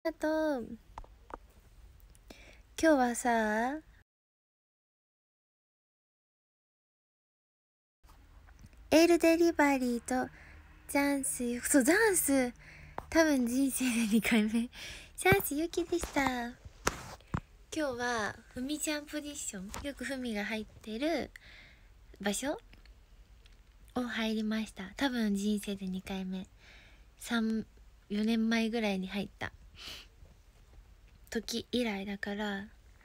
あと今日はさエールデリバリーとダンス、そうダンス多分人生で2回目チャンスゆきでした。今日はふみちゃんポジション、よくふみが入ってる場所を入りました。多分人生で2回目、4年前ぐらいに入った時以来だから、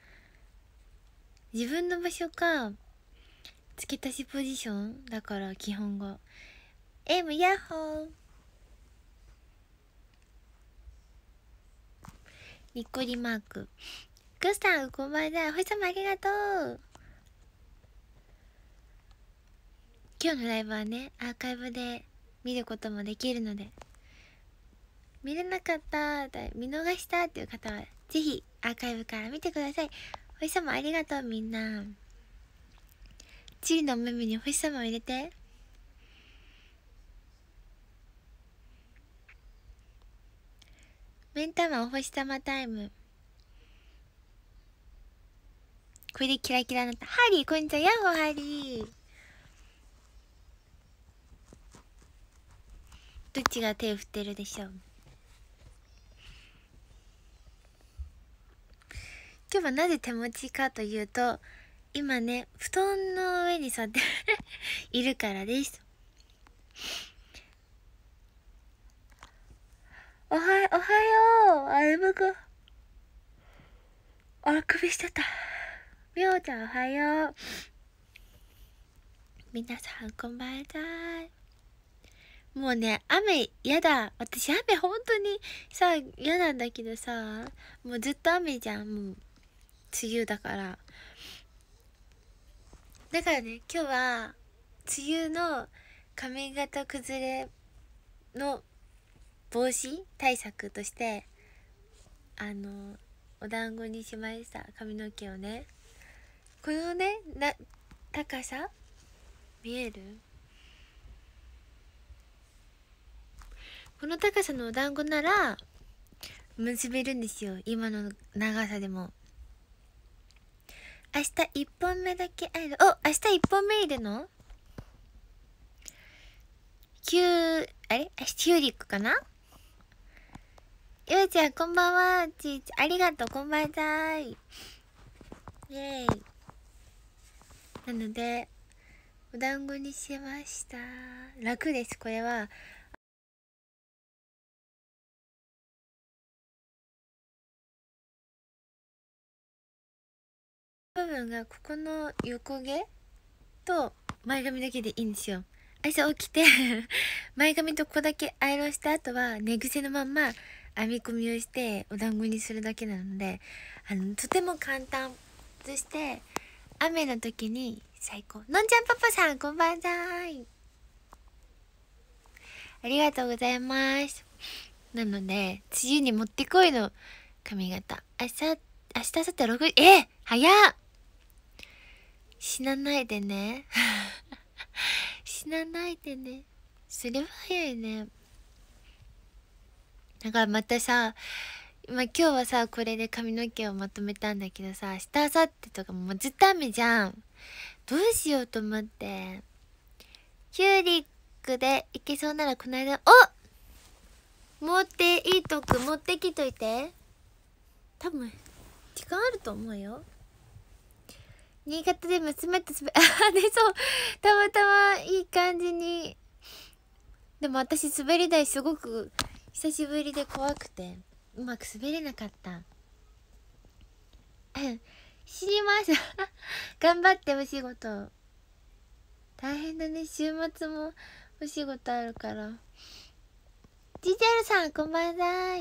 自分の場所か付け足しポジションだから。基本が M ヤッホーにっこりマーク。グッさんこんばんは、星様ありがとう。今日のライブはねアーカイブで見ることもできるので、見れなかった見逃したっていう方はぜひアーカイブから見てください。星様ありがとう。みんなチリのお目目に星様を入れて。目ん玉お星様タイム。これでキラキラになった。ハリーこんにちは、ヤッホーハリー。どっちが手を振ってるでしょう。今日はなぜ手持ちかというと、今ね布団の上に座っているからです。おはよう。あれむく、あくびしてた。みおちゃんおはよう。皆さんこんばんは。もうね雨やだ。私雨本当にさ嫌なんだけどさ、もうずっと雨じゃん。もう梅雨だから。だからね今日は梅雨の髪型崩れの防止対策としてお団子にしました。髪の毛をね、このね高さ見える？この高さのお団子なら結べるんですよ、今の長さでも。明日1本目だけ会える。お、明日1本目いるの？あれチューリックかな。ゆうちゃんこんばんは。ありがとう、こんばんは。イエーイ。なのでお団子にしました。楽です。これは部分がここの横毛と前髪だけでいいんですよ。朝起きて前髪とここだけアイロンした後は寝癖のまんま編み込みをしてお団子にするだけなので、とても簡単。そして雨の時に最高。のんちゃんパパさんこんばんは。ありがとうございます。なので梅雨にもってこいの髪型。明日明後日6時。早っ。死なないでね死なないでね。それは早いね。だからまたさ、今日はさこれで髪の毛をまとめたんだけどさ、明日明後日とかもうずっと雨じゃん。どうしようと思って、キューリックでいけそうならこの間持っていいとく持ってきといて。多分時間あると思うよ。新潟で娘とでそうたまたまいい感じに。でも私滑り台すごく久しぶりで怖くてうまく滑れなかった知ります頑張ってお仕事。大変だね、週末もお仕事あるから。ジジェルさんこんばんは。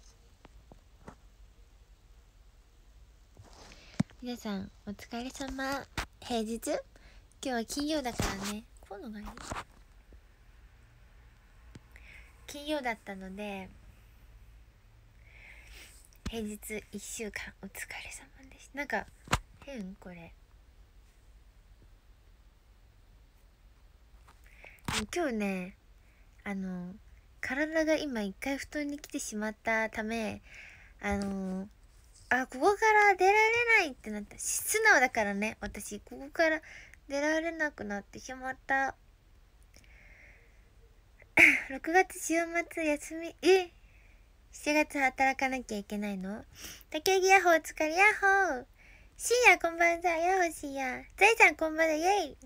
皆さんお疲れ様。平日、今日は金曜だからね。こういうのがいい。金曜だったので平日1週間お疲れ様です。なんか変これ。今日ね体が今一回布団に来てしまったためここから出られないってなった。素直だからね、私。ここから出られなくなってしまった。6月週末休み、7月働かなきゃいけないの？竹木ヤッホー、お疲れヤッホー。シーヤこんばんは、ヤッホーシーヤ。ザイさんこんばんは、イェイ。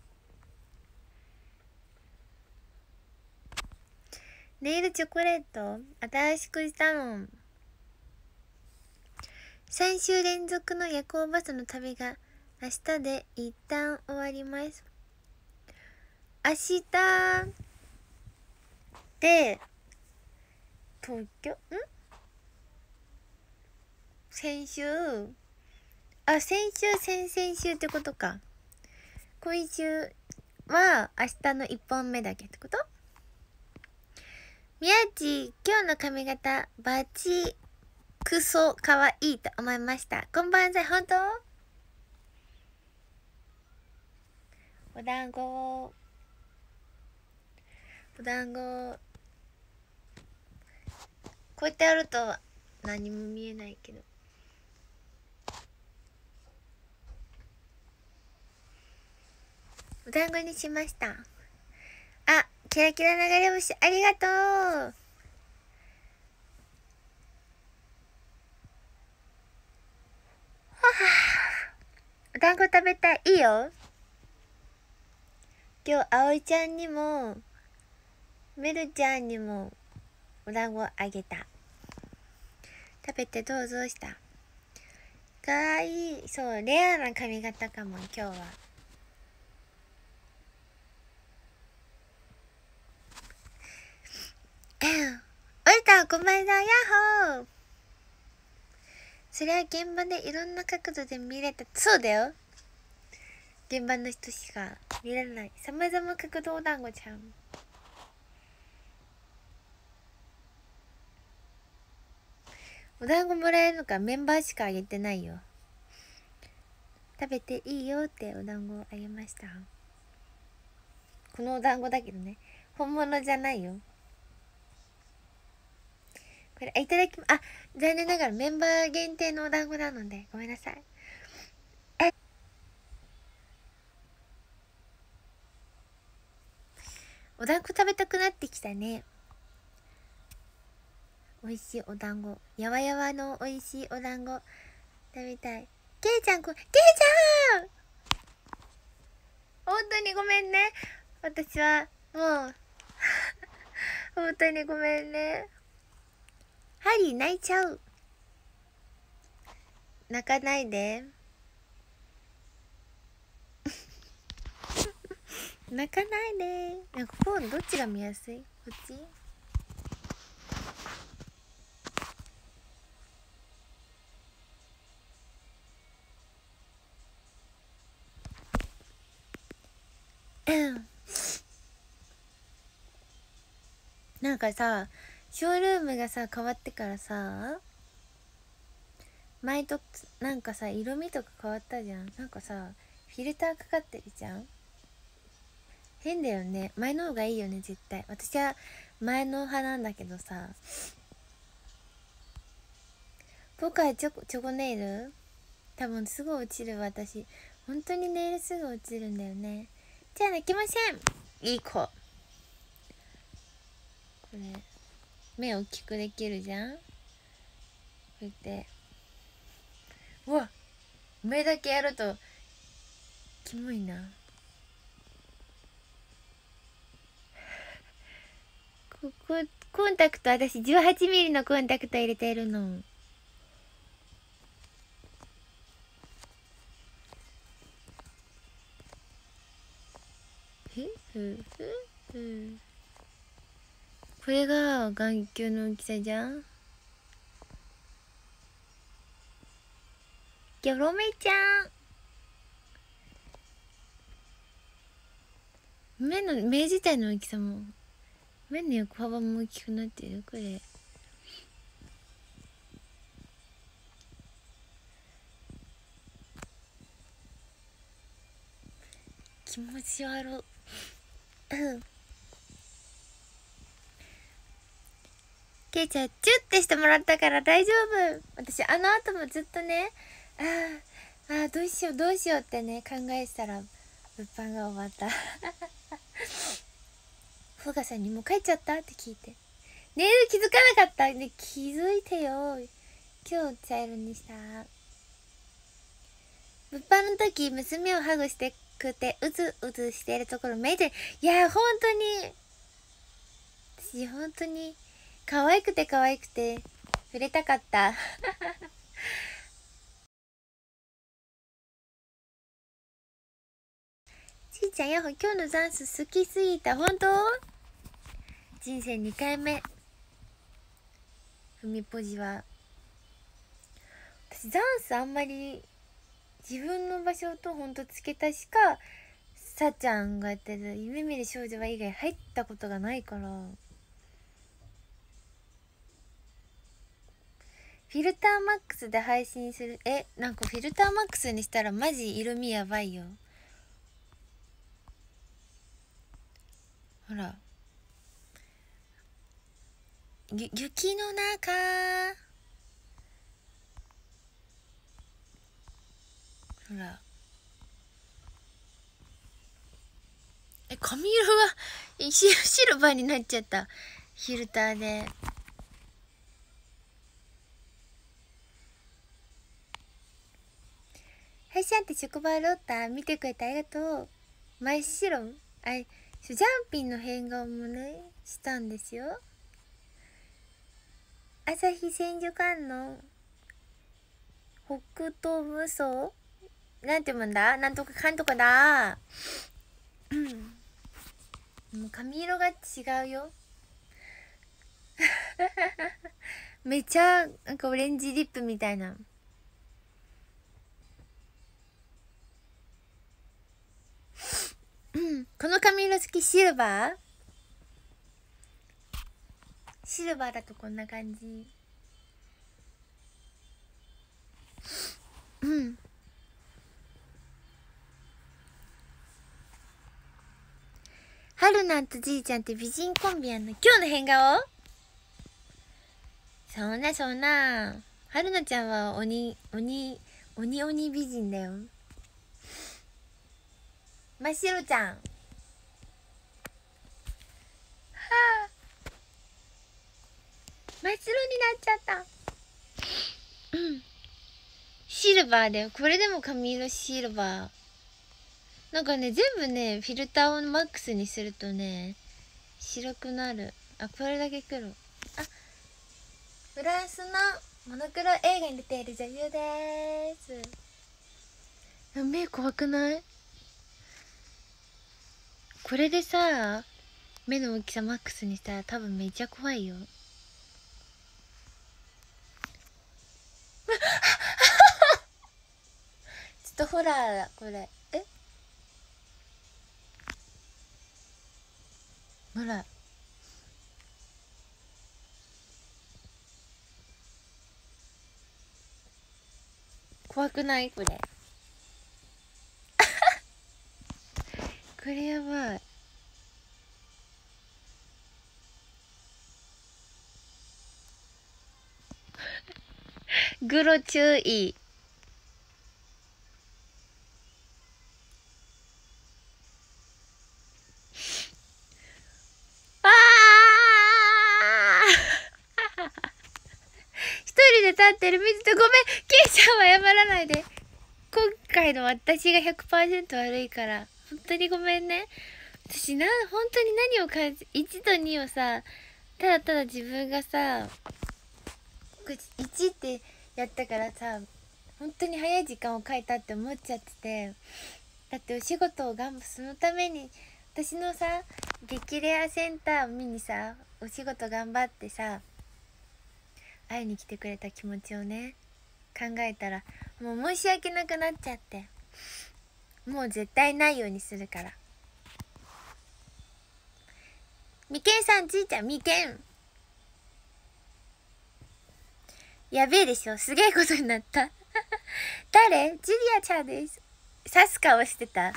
ネイルチョコレート新しくしたの。3週連続の夜行バスの旅が明日で一旦終わります。明日で東京先週先々週ってことか。今週は明日の1本目だけってこと？宮地、今日の髪型バチクソ可愛いと思いました。こんばんは。本当？お団子こうやってやると何も見えないけど、お団子にしました。あ、キラキラ流れ星ありがとう。お団子食べたい。いいよ。今日葵ちゃんにもメルちゃんにもお団子あげた。食べてどうぞした。かわいい。そう、レアな髪型かも今日は。おりたんこんばんは、ヤッホー。それは現場でいろんな角度で見れた。そうだよ、現場の人しか見れないさまざま角度お団子ちゃん。お団子もらえるのか、メンバーしかあげてないよ。食べていいよってお団子あげました。このお団子だけどね、本物じゃないよこれ。いただきあ、残念ながらメンバー限定のお団子なのでごめんなさい。お団子食べたくなってきたね。美味しいお団子、やわやわの美味しいお団子食べたい。けいちゃん、けいちゃん本当にごめんね。私はもう本当にごめんね。ハリー泣いちゃう。泣かないで泣かないで。なんかフォンどっちが見やすい？こっち？なんかさ、ショールームがさ変わってからさ、前となんかさ色味とか変わったじゃん。なんかさフィルターかかってるじゃん。変だよね。前の方がいいよね絶対。私は前の派なんだけどさ。僕はチョコネイル多分すぐ落ちる。私本当にネイルすぐ落ちるんだよね。じゃあ泣きません。いい子。これ目を大きくできるじゃん。こうやって、うわ、目だけやるとキモいな。コンタクト、私18ミリのコンタクト入れてるの。これが眼球の大きさじゃん。ギョロメちゃん、目自体の大きさも、目の横幅も大きくなってる。これ気持ち悪ケイちゃんチュッてしてもらったから大丈夫。私あの後もずっとね、どうしようどうしようってね考えてたら物販が終わったフガさんにもう帰っちゃったって聞いて、ねえ気づかなかったね。気づいてよ。今日茶色にした。物販の時娘をハグしてくてうずうずしてるところ見て、いや本当に私本当に可愛くて可愛くて触れたかったちいちゃんやっほ、今日のダンス好きすぎた。本当？人生2回目ふみぽじは。私ダンスあんまり自分の場所とほんと付け足しかさちゃんがやってる夢見る少女は以外入ったことがないから、フィルターマックスで配信する。なんかフィルターマックスにしたらマジ色味やばいよ。ほら雪の中ほら髪色がシルバーになっちゃった。フィルターで。はいしゃんって職場ロッター見てくれてありがとう。真っ白ジャンピンの変顔もねしたんですよ。朝日千手観音北東無双なんて読むんだ、なんとかかんとかだもう髪色が違うよめちゃなんかオレンジリップみたいな。この髪色好き。シルバーだとこんな感じ。春菜とじいちゃんって美人コンビやんの。今日の変顔？そんな春菜ちゃんは鬼美人だよ。真っ白ちゃんは真っ白になっちゃったシルバーだよ。これでも髪色シルバー。なんかね全部ねフィルターをマックスにするとね白くなる。これだけ黒。フランスのモノクロ映画に出ている女優でーす。目怖くない？これでさ目の大きさマックスにしたら多分めっちゃ怖いよちょっとホラーだこれ。ほら怖くない？これこれやばい。グロ注意。一人で立ってる水とごめんケイちゃんは謝らないで。今回の私が 100% 悪いから本当にごめんね。私本当に何を感じ1と2をさただただ自分がさ1ってやったからさ本当に早い時間を書いたって思っちゃってて、だってお仕事をそのために私のさ激レアセンターを見にさお仕事頑張ってさ会いに来てくれた気持ちをね考えたらもう申し訳なくなっちゃって、もう絶対ないようにするから。みけんさん、ちいちゃん、みけんやべえでしょ、すげえことになった誰？ジュリアちゃんです。刺す顔してた。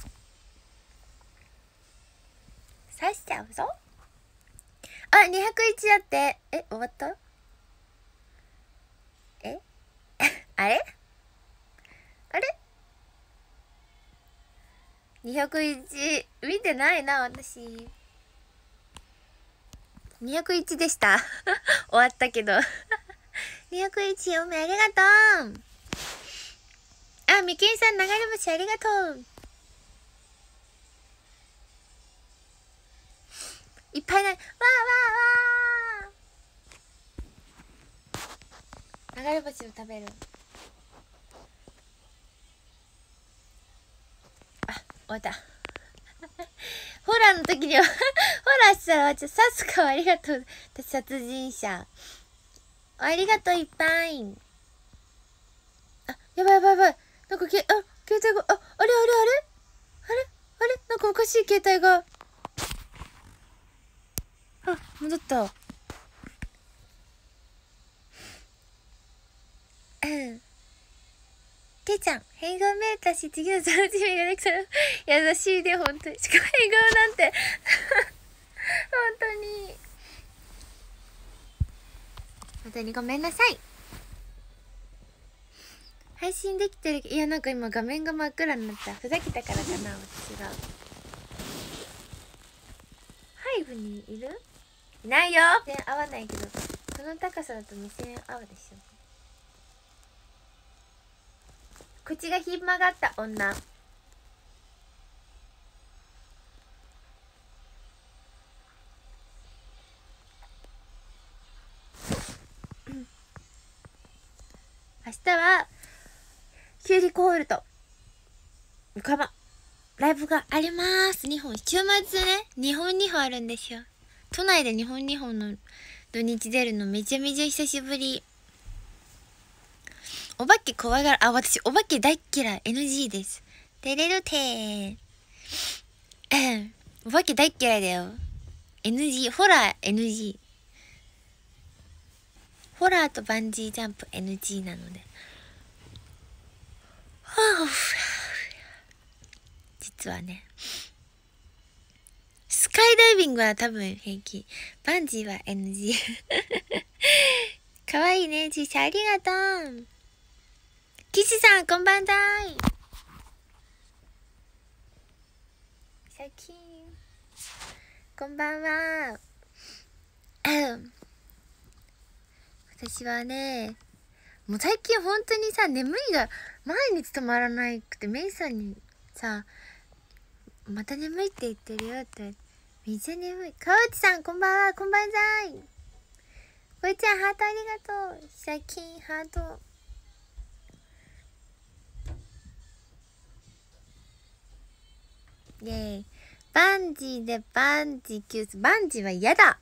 刺しちゃうぞ。201だって。終わった？ れあれ201見てないな私。201でした終わったけど201おめありがとう。あ、みけんさん流れ星ありがとう。いっぱいな、わーわーわー、流れ星を食べる。あ、終わったホラーの時にはホラーしたらサスカはありがとう。殺人者ありがとういっぱい。あ、やばいやばいやばい。なんか携帯が、あれあれあれあれあれなんかおかしい携帯が。あ、戻った。けいちゃん、変顔めいたし、次の楽しみができたら優しいで、ほんとに。しかも変顔なんて本当に。本当にごめんなさい。配信できてる。いや、なんか今画面が真っ暗になった。ふざけたからかな、私が。背部にいる？いないよ。目線合わないけど、この高さだと目線合うでしょ。口がひん曲がった女。明日はキュウリコールと横浜ライブがあります。2本週末ね、2本2本あるんですよ。都内で2本2本の土日出るのめちゃめちゃ久しぶり。お化け怖がる。あ、私お化け大っ嫌い。 NG です。てれるてーお化け大っ嫌いだよ。 NG。 ホラー NG。 ホラーとバンジージャンプ NG なので、実はね、スカイダイビングは多分平気。バンジーは NG かわいいね、ちいちゃんありがとう。キシさんこんばんだい。最近こんばんは。私はね、もう最近本当にさ、眠いが毎日止まらなくて、メイさんにさ、また眠いって言ってるよって。めっちゃ眠い。川内さんこんばんは、こんばんざい。こいちゃんハートありがとう。最近ハート。イェーイ。バンジーでバンジーキュース。バンジーは嫌だ。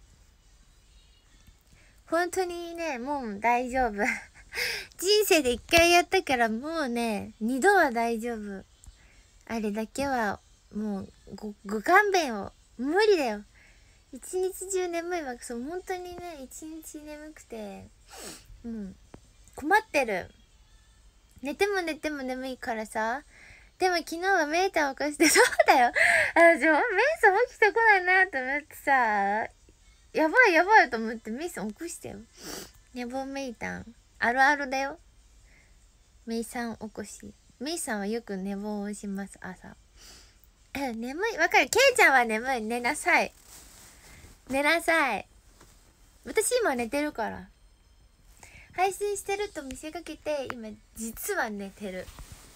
本当にね、もう大丈夫人生で1回やったからもうね、2度は大丈夫。あれだけはもうご勘弁を。無理だよ。一日中眠いわけ。そう、本当にね、一日眠くて困ってる。寝ても寝ても眠いからさ。でも昨日はメイタン起こしてそうだよ。メイさん起きてこないなと思ってさ、やばいやばいと思ってメイさん起こしてよ。寝坊メイタンあるあるだよ。メイさん起こし。メイさんはよく寝坊をします、朝。眠い。わかる。ケイちゃんは眠い。寝なさい。寝なさい。私今寝てるから。配信してると見せかけて今実は寝てる。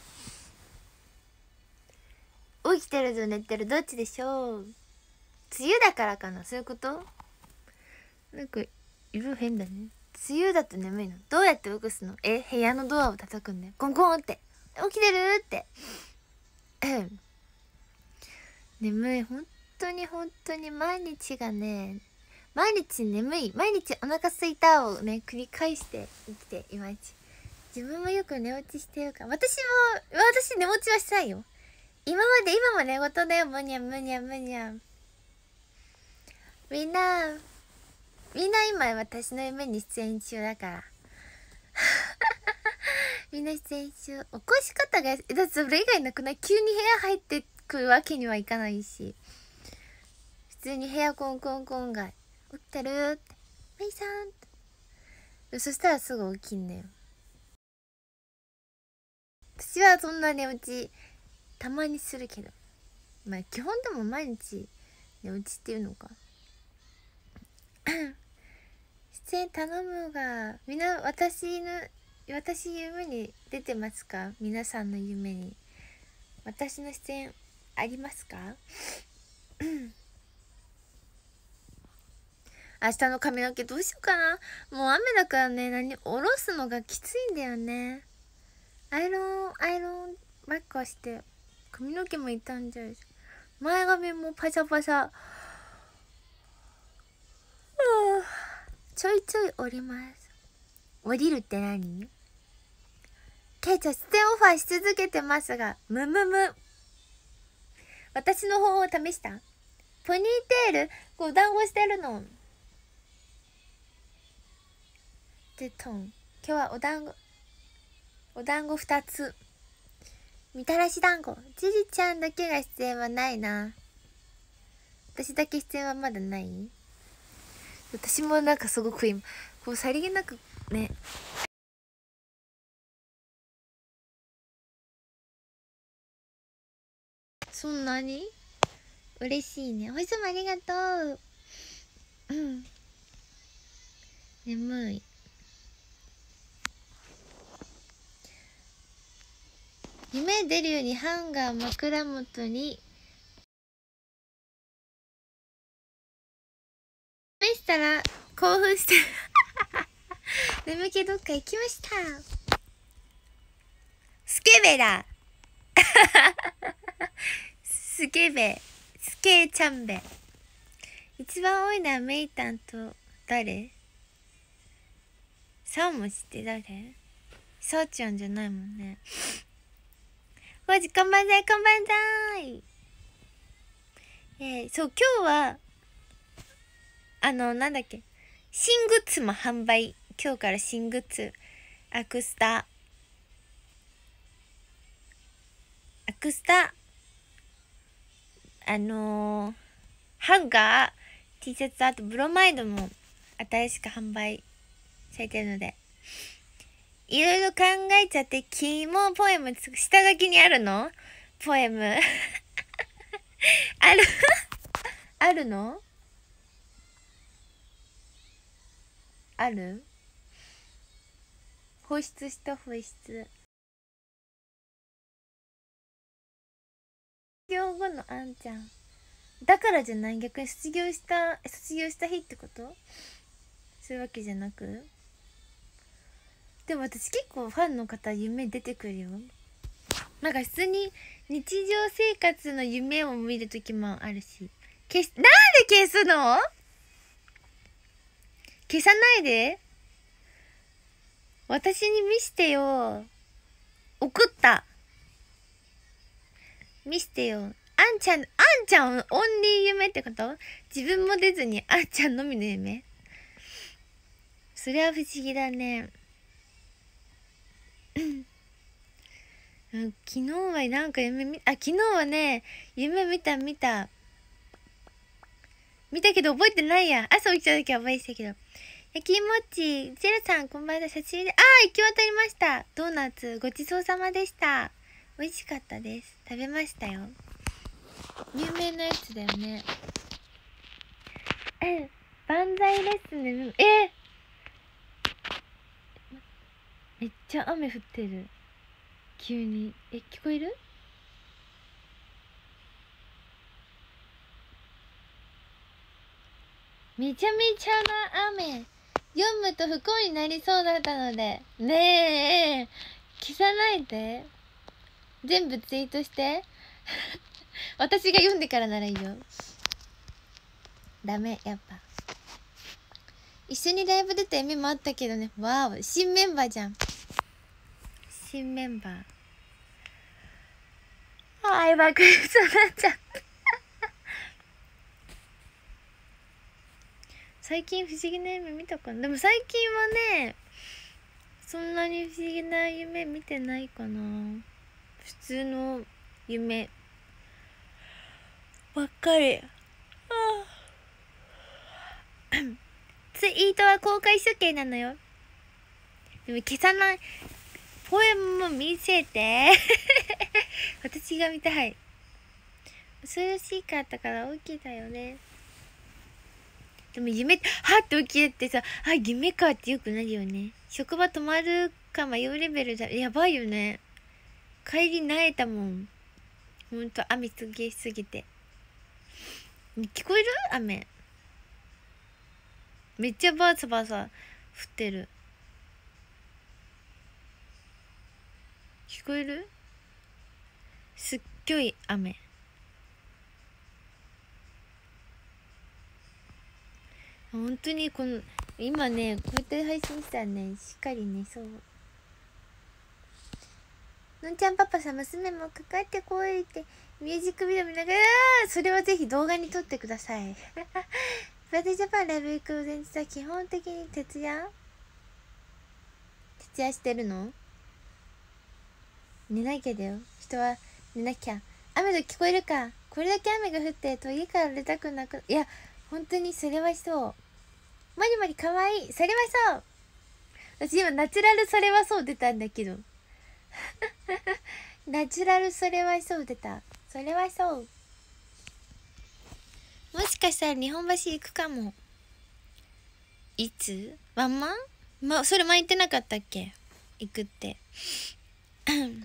起きてると寝てるどっちでしょう。梅雨だからかな。そういうこと？なんか色変だね。梅雨だと眠いの。どうやって起こすの？部屋のドアを叩くんだよ。コンコンって。起きてるって眠い。本当に毎日がね、毎日眠い、毎日お腹すいたをね繰り返して生きていまいち。自分もよく寝落ちしてるから。私寝落ちはしたいよ。今も寝言だよ。むにゃむにゃむにゃ。みんな今私の夢に出演中だからみんな出演中。起こし方がだってそれ以外なくない？急に部屋入ってくるわけにはいかないし、普通に部屋コンコンコンが起きてるってメイさんって、そしたらすぐ起きんねよ。 私はそんな寝落ちたまにするけど、まあ基本でも毎日寝落ちっていうのか出演頼むが、みんな私夢に出てますか？皆さんの夢に私の出演ありますか？明日の髪の毛どうしようかな。もう雨だからね、下ろすのがきついんだよね。アイロンばっかして髪の毛も傷んじゃうし、前髪もパサパサ。ちょいちょい降ります。降りるって何？ケイちゃん出演オファーし続けてますが、むむむ。私の方を試した？ポニーテールこうお団子してるの。でトン。今日はお団子2つ。みたらし団子。ジリちゃんだけが出演はないな。私だけ出演はまだない？私もなんかすごく今こうさりげなくね、そんなに嬉しいね。おいつもありがとう。眠い。夢出るようにハンガー枕元に試したら興奮して眠気どっか行きました。スケベだスケちゃんべ。一番多いのはメイタンと誰？サーモンって誰？サーちゃんじゃないもんね。こんばんざいこんばんざい。そう今日はなんだっけ、新グッズも販売。今日から新グッズ、アクスタハンガー T シャツ、あとブロマイドも新しく販売されてるので、いろいろ考えちゃって。キモポエム下書きにあるの？ポエムあるの？ある？放出した。卒業後のあんちゃんだからじゃない？逆に卒業した日ってこと？そういうわけじゃなく？でも私結構ファンの方夢出てくるよ。なんか普通に日常生活の夢を見るときもあるし。なんで消すの？消さないで。私に見してよ。送った。見してよ。あんちゃんオンリー夢ってこと？自分も出ずにあんちゃんのみの夢？それは不思議だね。昨日はなんか昨日はね、夢見たけど覚えてないや。朝起きた時は覚えてたけど。焼きもち、ゼルさんこんばんは。差し入れ、行き渡りました。ドーナツごちそうさまでした。美味しかったです。食べましたよ。有名なやつだよね。万歳レッスンでめっちゃ雨降ってる。急に聞こえる？めちゃめちゃな雨。読むと不幸になりそうだったので。ねえ、消さないで。全部ツイートして私が読んでからならいいよ。ダメ、やっぱ一緒にライブ出た夢もあったけどね。わーお、新メンバーじゃん。新メンバー。今クリスになっちゃった最近不思議な夢見たかな。でも最近はね、そんなに不思議な夢見てないかな。普通の夢ばっかり。ツイートは公開処刑なのよ。でも消さない。 ポエム見せて私が見たい。恐ろしかったから起きたよね。でも夢はって起きてさ、あ、夢かってよくなるよね。職場止まるか迷うレベルだ。やばいよね。帰り慣れたもん。ほんと雨すげえすぎて。聞こえる？雨めっちゃバーサバーサ降ってる。聞こえる？すっごい雨。本当にこの今ね、こうやって配信したらね、しっかりね、そう、のんちゃんパパさん娘もかかってこいってミュージックビデオ見ながら、それはぜひ動画に撮ってくださいバーデジャパンライブ行く前日は基本的に徹夜してるの？寝なきゃだよ、人は寝なきゃ。雨と聞こえるか。これだけ雨が降ってると家から出たくなく、いや本当にそれはそう。もりもりかわいい、それはそう。私今ナチュラルそれはそう出たんだけどナチュラルそれはそう出た。それはそう。もしかしたら日本橋行くかも。いつ？ワンマン？それ前言ってなかったっけ？行くって今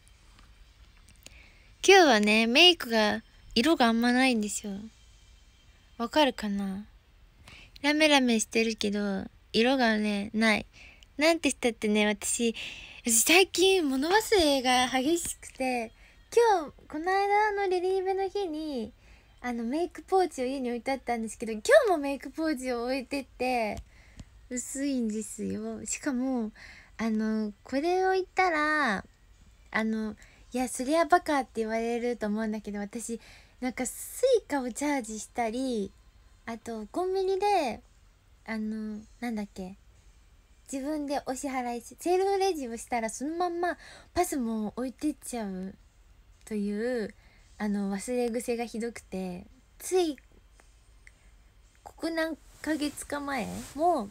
日はね、メイクが色があんまないんですよ。わかるかな？ラメラメしてるけど色がねない。なんてしたってね、私最近物忘れが激しくて、今日この間のリリーベの日にメイクポーチを家に置いてあったんですけど、今日もメイクポーチを置いてって薄いんですよ。しかもこれを言ったらいやそりゃバカって言われると思うんだけど、私なんかスイカをチャージしたり、あとコンビニでなんだっけ、自分でお支払いセルフレジをしたらそのまんまパスも置いてっちゃうという忘れ癖がひどくて、ついここ何ヶ月か前も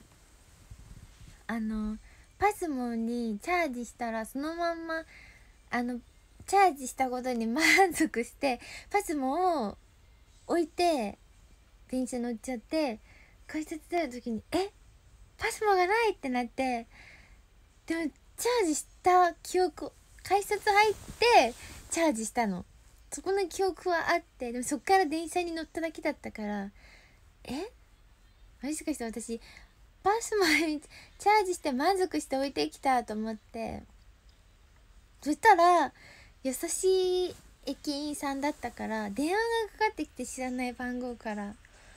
パスモにチャージしたらそのまんまチャージしたことに満足してパスモを置いて電車乗っちゃって、改札出る時にパスモがないってなって、でもチャージした記憶、改札入ってチャージしたの、そこの記憶はあって、でもそっから電車に乗っただけだったから、もしかして私パスモにチャージして満足して置いてきたと思って、そしたら優しい駅員さんだったから電話がかかってきて、知らない番号から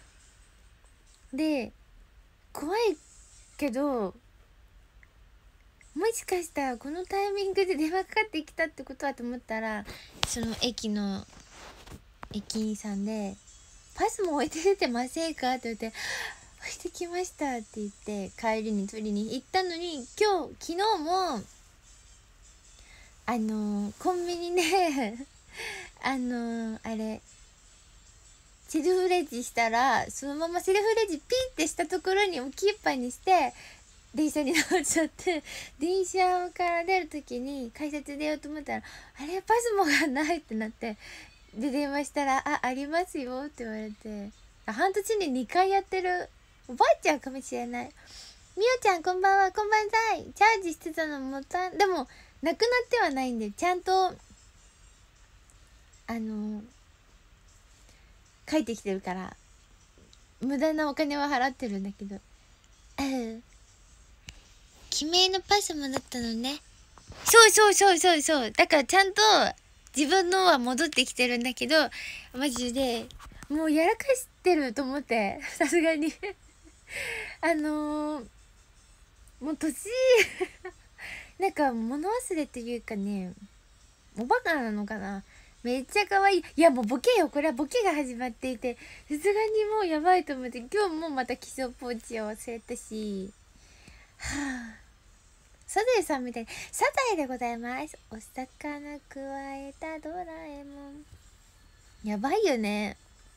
で、怖いけどもしかしたらこのタイミングで電話かかってきたってことはと思ったら、その駅の駅員さんで「パスも置いて出てませんか?」って言って「置いてきました」って言って帰りに取りに行ったのに、昨日もコンビニであれセルフレジしたら、そのままセルフレジピッてしたところに置きっぱにして電車に乗っちゃって、電車から出る時に改札出ようと思ったらあれパスモがないってなって、で電話したらありますよって言われて、半年に2回やってるおばあちゃんかもしれない。みおちゃんこんばんは、こんばんざい。チャージしてたのもでもなくなってはないんで、ちゃんと帰ってきてるから無駄なお金は払ってるんだけど、記名のパスモだったのね。そうだからちゃんと自分のは戻ってきてるんだけど、マジでもうやらかしてると思ってさすがにもう年なんか物忘れというかね、おバカなのかな。めっちゃ可愛い。いやもうボケよ、これはボケが始まっていて、さすがにもうやばいと思って、今日もまた化粧ポーチを忘れたし、はあ、サザエさんみたいにサザエでございます、お魚くわえたドラえもん。やばいよね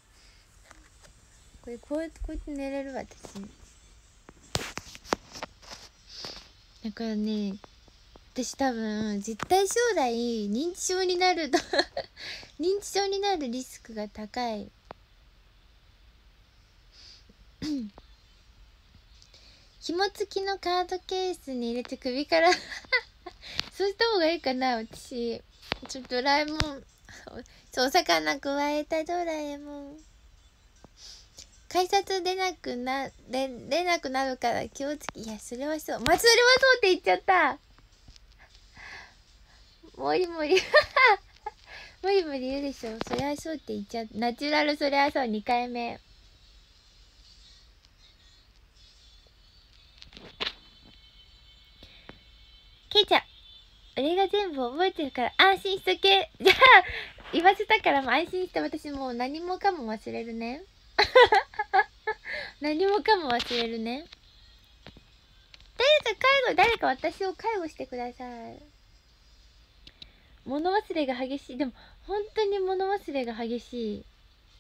これ。こうやって寝れる私だからね。 私多分絶対将来認知症になると認知症になるリスクが高い紐付きのカードケースに入れて首からそうした方がいいかな。私ちょっとドラえもんお魚くわえたドラえもん改札出なくなるから気をつけ。いやそれはそう、それはそうって言っちゃった。もりもりもりもり言うでしょ。そりゃそうって言っちゃう。ナチュラルそりゃそう2回目。ケイちゃん俺が全部覚えてるから安心しとけ。じゃあ言わせたからも安心して。私もう何もかも忘れるね何もかも忘れるね。誰か私を介護してください。物忘れが激しい。でも本当に物忘れが激しい。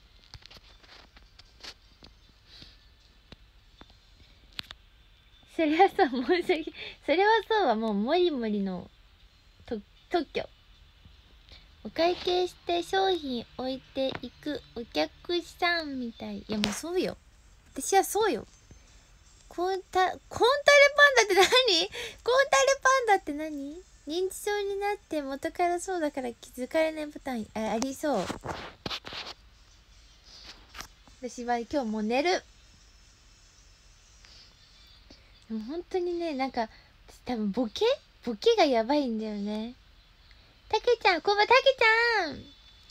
それはそう、申し訳それはそうはもうもりもりの特許。お会計して商品置いていくお客さんみたい。いやもうそうよ、私はそうよ。コーンタレパンダって何？コーンタレパンダって何？認知症になって元からそうだから気づかれないパターン ありそう。私は今日もう寝る。でも本当にね、なんか多分ボケがやばいんだよね。たけちゃん、たけちゃん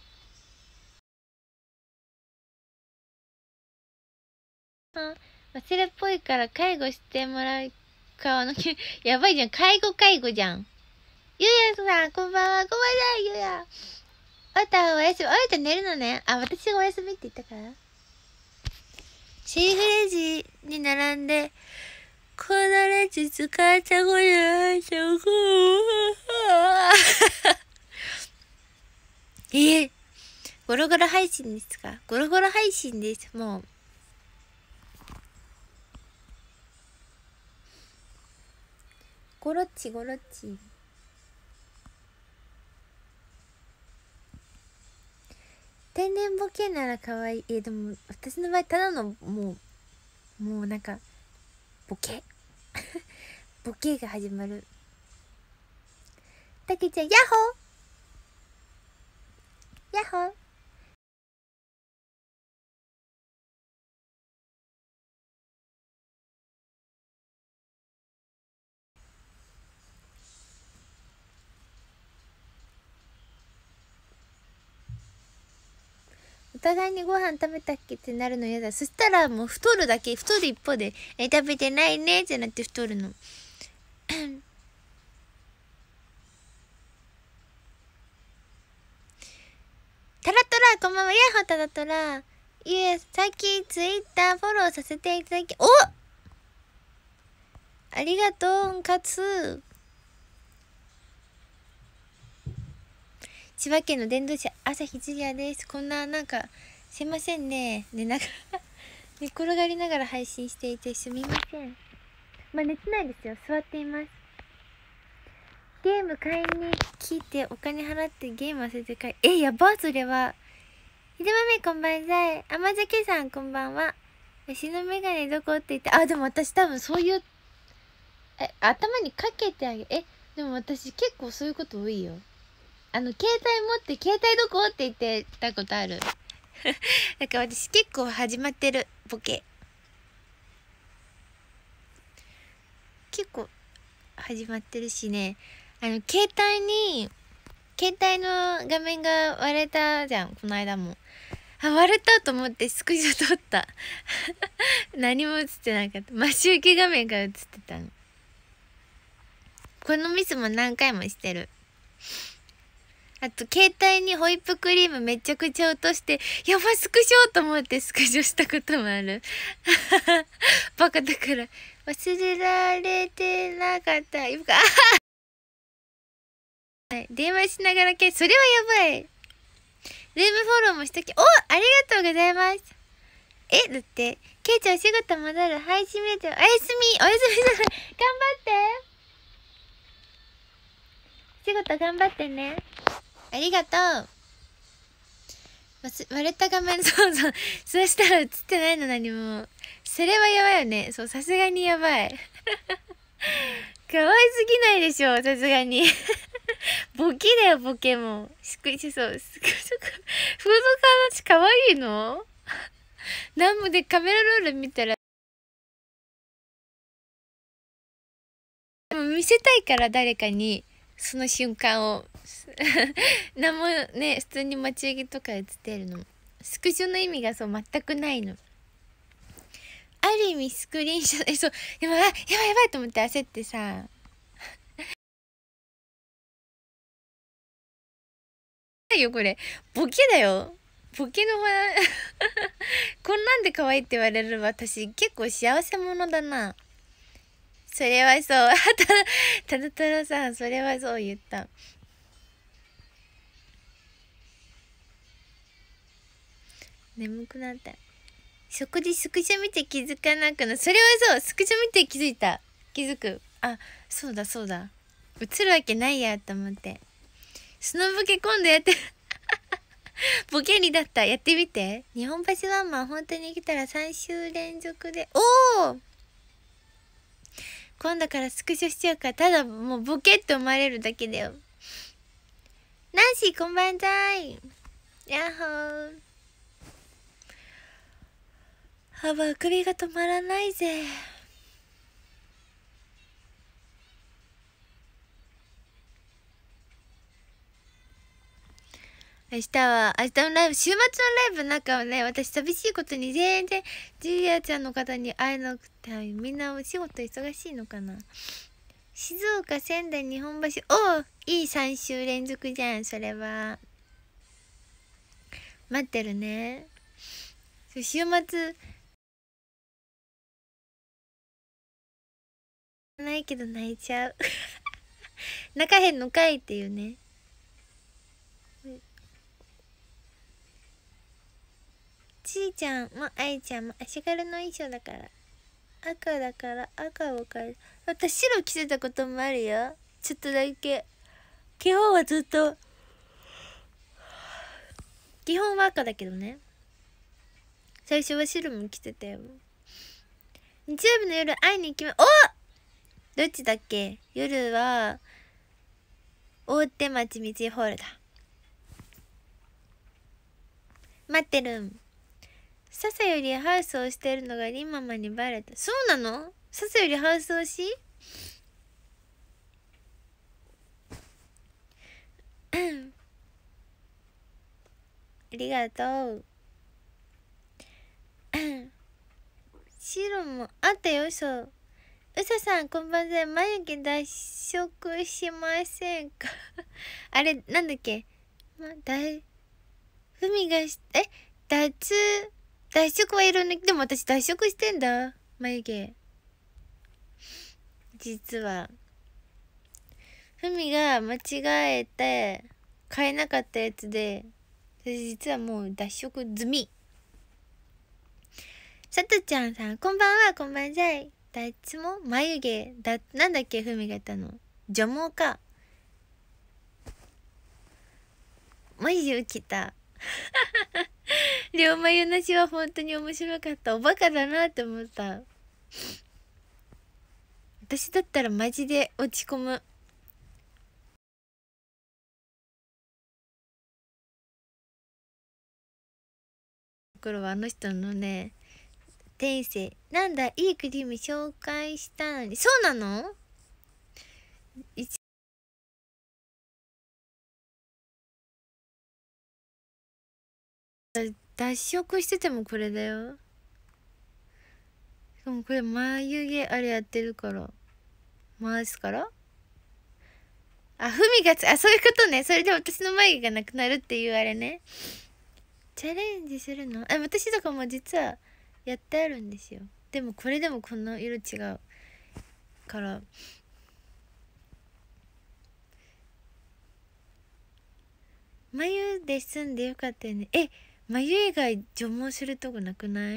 忘れっぽいから介護してもらう顔のやばいじゃん。介護じゃん。ゆうやさんこんばんは。ゆうや。あなたおやすみ。あなた寝るのね。あ、私がおやすみって言ったから。セーフレジに並んでこのレジ使ったことないと思うゴロゴロ配信ですか？ゴロゴロ配信です。もうゴロッチ天然ボケなら可愛い。でも私の場合ただのもうなんかボケボケが始まる。たけちゃんヤッホーお互いにご飯食べたっけってなるの嫌だ。そしたらもう太る一方で食べてないねってなって太るのタラトラこんばんは。ヤッホータラトラ。さっきツイッターフォローさせていただきありがとう。んかつ千葉県の電動車朝日ジュリアです。こんななんかすいませんね、寝転がりながら配信していてすみません。寝てないですよ、座っています。ゲーム買いに来てお金払ってゲーム忘れて帰る。やばそれは。ひでまめこんばんざい。甘酒さんこんばんは。牛のメガネどこって言って、でも私多分そういう頭にかけてあげる。でも私結構そういうこと多いよ。携帯持って携帯どこって言ってたことあるだから私結構始まってるボケ。結構始まってるしね。携帯の画面が割れたじゃん、この間も。割れたと思ってスクショ撮った何も映ってなかった。待ち受け画面が映ってたの。このミスも何回もしてる。あと携帯にホイップクリームめちゃくちゃ落として、やばスクショと思ってスクショしたこともあるバカだから忘れられてなかった。電話しながらそれはやばい。ルームフォローもしとき。ありがとうございます。だってケイちゃんお仕事戻る。配信見れておやすみじゃない。頑張って。 仕事頑張ってね。ありがとう。割れた画面、そうそう。そうしたら映ってないの何も。それはやばいよね。そう、さすがにやばい。可愛すぎないでしょ、さすがに。ボケだよ、ボケも。そう、フードカー可愛いのなんもでカメラロール見たら、でも見せたいから誰かに、その瞬間を。なんもね、普通に待ち受けとか映ってるの。スクショの意味がそう、全くないの。ある意味スクリーンショット、そう、やばいやばいやばいと思って焦ってさ。よ、これ。ボケだよ。ボケのこんなんで可愛いって言われる私、結構幸せ者だな。それはそう。ただたださ、それはそう言った。眠くなった。食事スクショ見て気づかなくな。それはそう、スクショ見て気づいた。気づく。あ、そうだそうだ。映るわけないやと思って。そのボケ今度やってボケにだった。やってみて。日本橋ワンマン本当に来たら3週連続で。おお、今度からスクショしちゃうから、ただもうボケって思われるだけだよ。ナンシーこんばんざい。やっほー。あば、首が止まらないぜ。明日のライブ、週末のライブなんかはね、私寂しいことに全然、ジュリアちゃんの方に会えなくて、みんなお仕事忙しいのかな。静岡、仙台、日本橋、いい3週連続じゃん、それは。待ってるね。週末、ないけど泣いちゃう。泣かへんのかいっていうね。ちーちゃんも愛ちゃんも足軽の衣装だから。赤だから赤を変える。私白着せたこともあるよ。ちょっとだけ。基本はずっと。基本は赤だけどね。最初は白も着てたよ。日曜日の夜会いに行きま、どっちだっけ。夜は、大手町三井ホールだ。待ってるん。笹よりハウスをしてるのがリンママにバレた。そうなの？笹よりハウス推し？ありがとう。白もあったよ、そう。うささん、こんばんは。眉毛脱色しませんか？あれ、なんだっけ？ふみが脱色はいるね。でも私脱色してんだ。眉毛。実は。ふみが間違えて買えなかったやつで、私実はもう脱色済み。さとちゃんさん、こんばんは、こんばんざい。脱毛眉毛なんだっけ、ふみがやったの。除毛か。マジ受けた。両眉なしは本当に面白かった。おバカだなって思った。私だったらマジで落ち込む。頃はあの人のね、天性なんだ、いいクリーム紹介したのに。そうなの？脱色しててもこれだよ。しかもこれ眉毛あれやってるから回すから。あ、ふみがそういうことね。それで私の眉毛がなくなるっていうあれね。チャレンジするの？私とかも実はやってあるんですよ。でもこれでもこの色違うから眉で済んでよかったよね。眉以外除毛するとこなくない？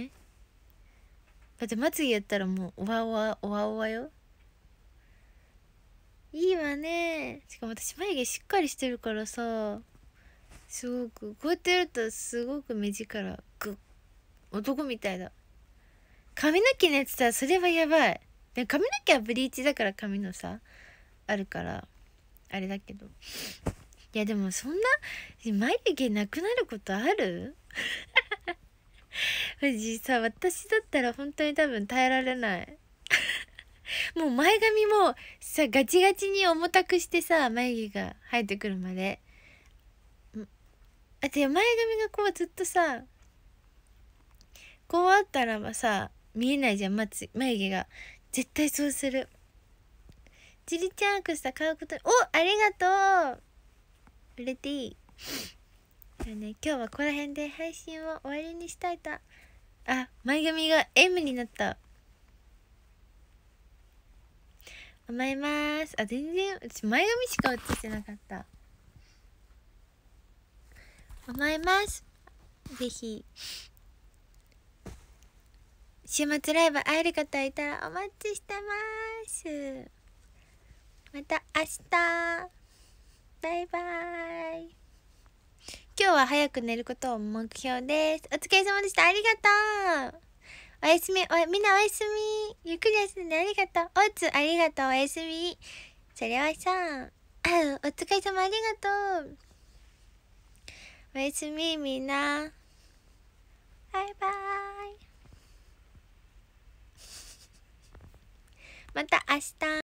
だってまつげやったらもうおわおわよ。 いいわね。しかも私眉毛しっかりしてるからさ、すごくこうやってやるとすごく目力グッ、男みたいだ。髪の毛のやつさ、それはやばい。でも髪の毛はブリーチだから髪のさあるからあれだけど、いやでもそんな眉毛なくなることある？マジさ、私だったら本当に多分耐えられないもう前髪もさガチガチに重たくしてさ、眉毛が生えてくるまで。あと前髪がこうずっとさこうあったらばさ見えないじゃん、眉毛が。絶対そうする。ちりちゃんくさ買うこと、お、ありがとう。売れていい。じゃあね、今日はここら辺で配信を終わりにしたいと。あ、前髪が M になった。甘えます。あ、全然私前髪しか映してなかった。甘えます。ぜひ週末ライブ会える方いたらお待ちしてます。また明日。バイバーイ。今日は早く寝ることを目標です。お疲れ様でした。ありがとう。おやすみ。みんなおやすみ。ゆっくり休んでありがとう。おつありがとう。おやすみ。それはさ、お疲れ様ありがとう。おやすみみんな。バイバーイ。また明日。